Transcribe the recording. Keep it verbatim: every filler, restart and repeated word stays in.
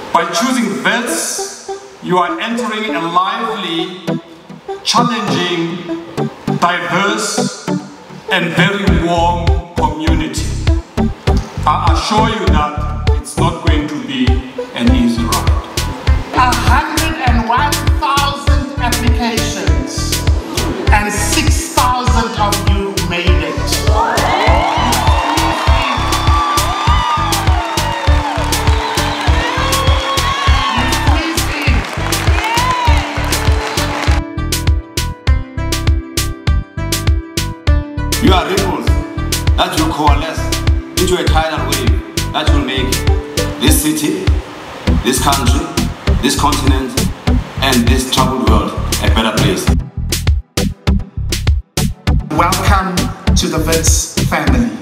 By choosing Wits, you are entering a lively, challenging, diverse, and very warm community. I assure you that it's not going to be an easy ride. one hundred and one thousand applications and six thousand of you made it. You are ripples that will coalesce into a tidal wave that will make this city, this country, this continent, and this troubled world a better place. Welcome to the Wits family.